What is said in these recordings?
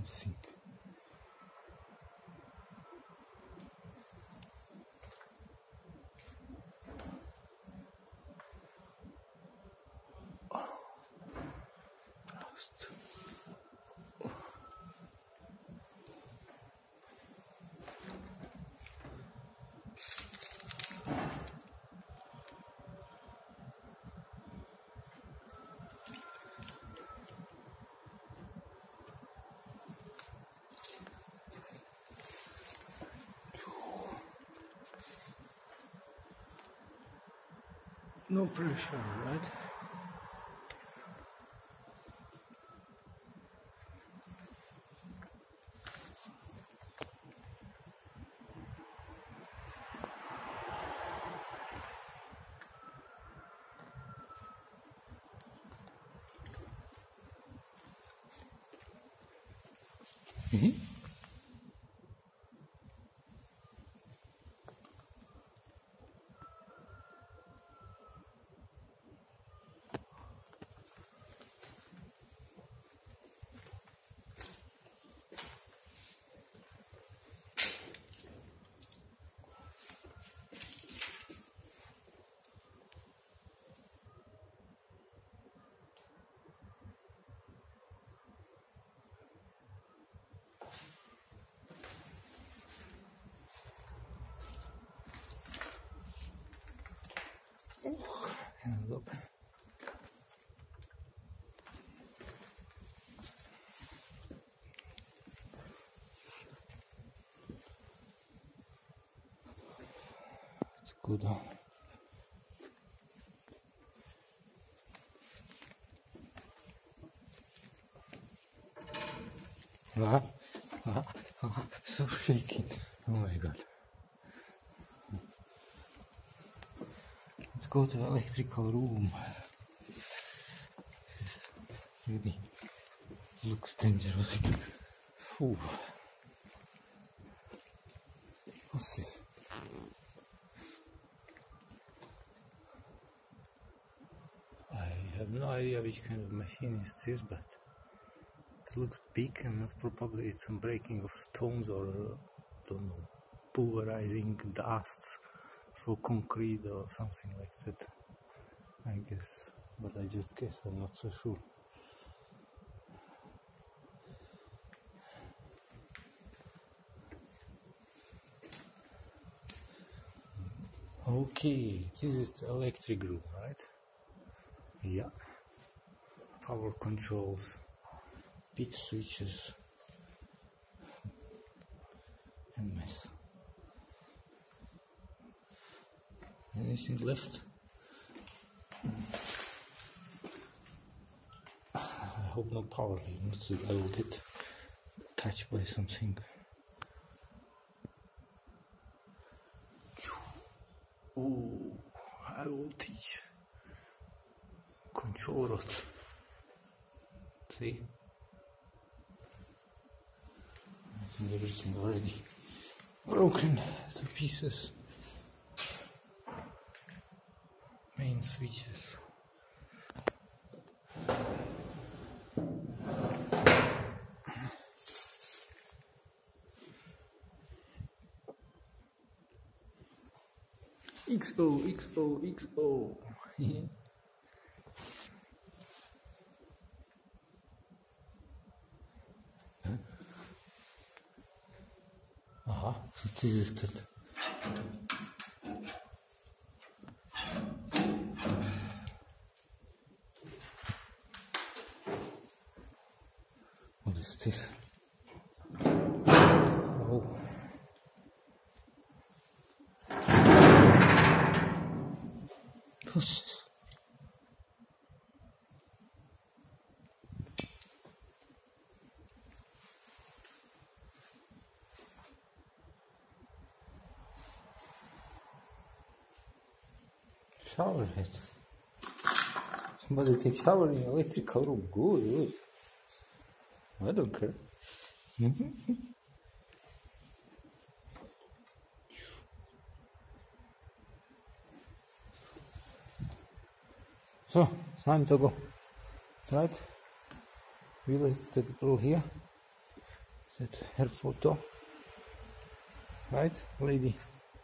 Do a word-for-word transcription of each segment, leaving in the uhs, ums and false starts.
something. Just no pressure, right? Mm-hmm. Hands open. Let's go down. Ah, ah, ah, so shaking. Oh my god. Let's go to the electrical room. This really looks dangerous. Ooh. What's this? I have no idea which kind of machine is this, but it looks big and probably it's some breaking of stones or uh, don't know, pulverizing dust for concrete or something like that, I guess, but I just guess, I'm not so sure. Okay, this is the electric room, right? Yeah. Power controls, big switches, and mess. Anything left? I hope no power lines that I will get touched by something. Oh, high voltage control rods. See? I think everything already broken to pieces. Main switches. X O, X O, X O. Huh? Aha, what is that? What is this? Oh. What's this? Shower head. Somebody take shower in electrical room. Good, good. I don't care. So, time to go. Right? We let's take it all here. That's her photo. Right, lady?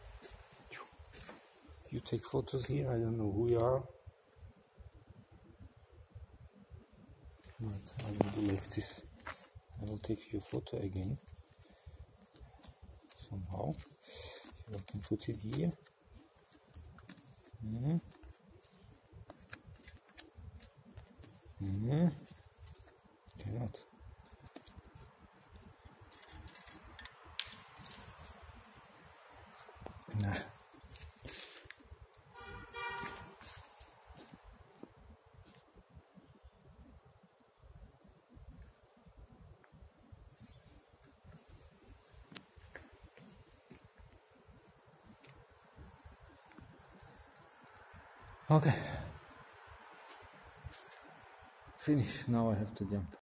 You take photos here, I don't know who you are. But I will do like this. I will take your photo again. Somehow. I can put it here. Mm-hmm. Mm-hmm. Cannot. Nah. Okay. Finish. Now I have to jump.